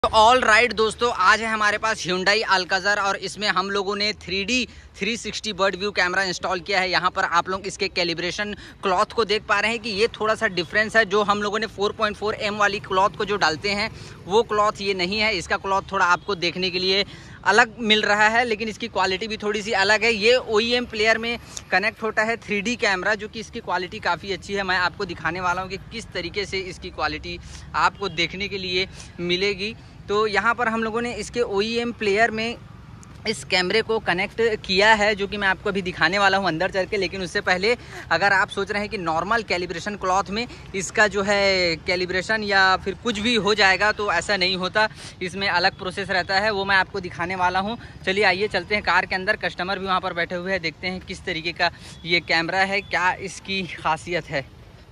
तो all right दोस्तों, आज है हमारे पास Hyundai Alcazar और इसमें हम लोगों ने 3D 360 bird view camera install किया है। यहाँ पर आप लोग इसके कैलिब्रेशन क्लॉथ को देख पा रहे हैं कि ये थोड़ा सा डिफरेंस है। जो हम लोगों ने 4.4 mm वाली क्लॉथ को जो डालते हैं वो क्लॉथ ये नहीं है। इसका क्लॉथ थोड़ा आपको देखने के लिए अलग मिल रहा है, लेकिन इसकी क्वालिटी भी थोड़ी सी अलग है। ये OEM प्लेयर में कनेक्ट होता है 3D कैमरा, जो कि इसकी क्वालिटी काफ़ी अच्छी है। मैं आपको दिखाने वाला हूँ कि किस तरीके से इसकी क्वालिटी आपको देखने के लिए मिलेगी। तो यहाँ पर हम लोगों ने इसके OEM प्लेयर में इस कैमरे को कनेक्ट किया है, जो कि मैं आपको अभी दिखाने वाला हूँ अंदर चल के। लेकिन उससे पहले अगर आप सोच रहे हैं कि नॉर्मल कैलिब्रेशन क्लॉथ में इसका जो है कैलिब्रेशन या फिर कुछ भी हो जाएगा, तो ऐसा नहीं होता। इसमें अलग प्रोसेस रहता है, वो मैं आपको दिखाने वाला हूँ। चलिए आइए चलते हैं कार के अंदर। कस्टमर भी वहाँ पर बैठे हुए हैं, देखते हैं किस तरीके का ये कैमरा है, क्या इसकी खासियत है।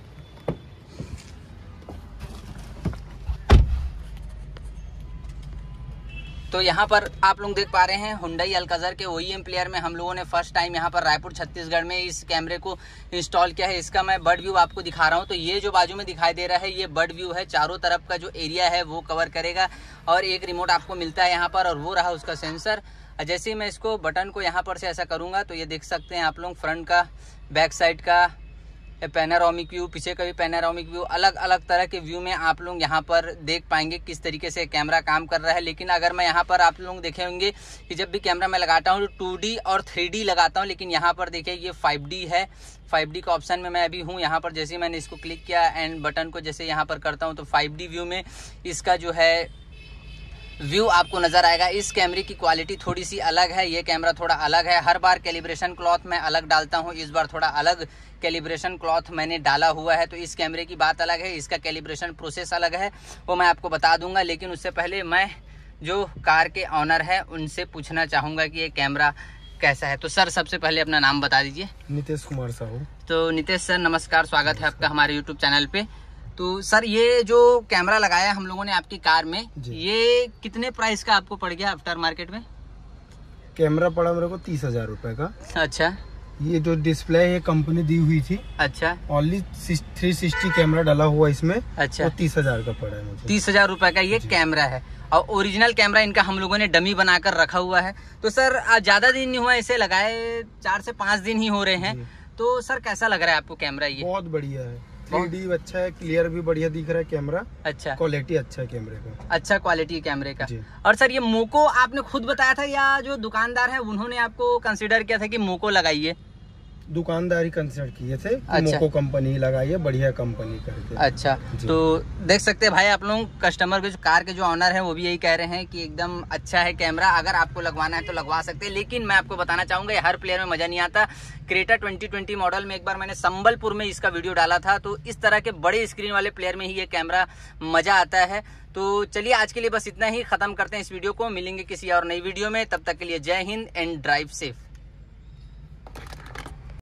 तो यहाँ पर आप लोग देख पा रहे हैं Hyundai Alcazar के OEM प्लेयर में हम लोगों ने फर्स्ट टाइम यहाँ पर रायपुर छत्तीसगढ़ में इस कैमरे को इंस्टॉल किया है। इसका मैं बर्ड व्यू आपको दिखा रहा हूँ। तो ये जो बाजू में दिखाई दे रहा है ये बर्ड व्यू है। चारों तरफ का जो एरिया है वो कवर करेगा और एक रिमोट आपको मिलता है यहाँ पर, और वो रहा उसका सेंसर। जैसे ही मैं इसको बटन को यहाँ पर से ऐसा करूँगा तो ये देख सकते हैं आप लोग, फ्रंट का, बैक साइड का पैनारोमिक व्यू, पीछे का भी पैनारोमिक व्यू, अलग अलग तरह के व्यू में आप लोग यहाँ पर देख पाएंगे किस तरीके से कैमरा काम कर रहा है। लेकिन अगर मैं यहाँ पर आप लोग देखे होंगे कि जब भी कैमरा मैं लगाता हूँ तो 2D और 3D लगाता हूँ, लेकिन यहाँ पर देखिए ये 5D है। 5D का ऑप्शन में मैं अभी हूँ। यहाँ पर जैसे मैंने इसको क्लिक किया एंड बटन को जैसे यहाँ पर करता हूँ तो 5D व्यू में इसका जो है व्यू आपको नज़र आएगा। इस कैमरे की क्वालिटी थोड़ी सी अलग है, ये कैमरा थोड़ा अलग है। हर बार कैलिब्रेशन क्लॉथ मैं अलग डालता हूँ, इस बार थोड़ा अलग कैलिब्रेशन क्लॉथ मैंने डाला हुआ है। तो इस कैमरे की बात अलग है, इसका कैलिब्रेशन प्रोसेस अलग है, वो मैं आपको बता दूंगा। लेकिन उससे पहले मैं जो कार के ऑनर है उनसे पूछना चाहूँगा कि ये कैमरा कैसा है। तो सर सबसे पहले अपना नाम बता दीजिए। नितेश कुमार साहू। तो नितेश सर नमस्कार, स्वागत है आपका हमारे यूट्यूब चैनल पे। तो सर ये जो कैमरा लगाया हम लोगों ने आपकी कार में, ये कितने प्राइस का आपको पड़ गया आफ्टर मार्केट में? कैमरा पड़ा मेरे को 30,000 रुपए का। अच्छा। ये जो डिस्प्ले है ये कंपनी दी हुई थी। अच्छा। ओनली 360 कैमरा डाला हुआ इसमें। अच्छा। तो 30,000 का पड़ा है मुझे। 30,000 रुपए का ये कैमरा है, और ओरिजिनल कैमरा इनका हम लोगों ने डमी बनाकर रखा हुआ है। तो सर ज्यादा दिन नहीं हुआ इसे लगाए, 4 से 5 दिन ही हो रहे हैं। तो सर कैसा लग रहा है आपको कैमरा? ये बहुत बढ़िया है, 3D अच्छा है, क्लियर भी बढ़िया दिख रहा है कैमरा। अच्छा, क्वालिटी अच्छा है कैमरे का, अच्छा क्वालिटी कैमरे का। और सर ये मोको आपने खुद बताया था या जो दुकानदार है उन्होंने आपको कंसिडर किया था कि मोको लगाइए? दुकानदारी कंसिडर किए थे। अच्छा। मोको कंपनी लगाई है, बढ़िया कंपनी करके। अच्छा। तो देख सकते हैं भाई आप लोग, कस्टमर के जो कार के जो ऑनर है वो भी यही कह रहे हैं कि एकदम अच्छा है कैमरा, अगर आपको लगवाना है तो लगवा सकते हैं। लेकिन मैं आपको बताना चाहूंगा ये हर प्लेयर में मजा नहीं आता। क्रेटा 2020 मॉडल में एक बार मैंने संबलपुर में इसका वीडियो डाला था, तो इस तरह के बड़े स्क्रीन वाले प्लेयर में ही ये कैमरा मजा आता है। तो चलिए आज के लिए बस इतना ही, खत्म करते हैं इस वीडियो को। मिलेंगे किसी और नई वीडियो में, तब तक के लिए जय हिंद एंड ड्राइव सेफ।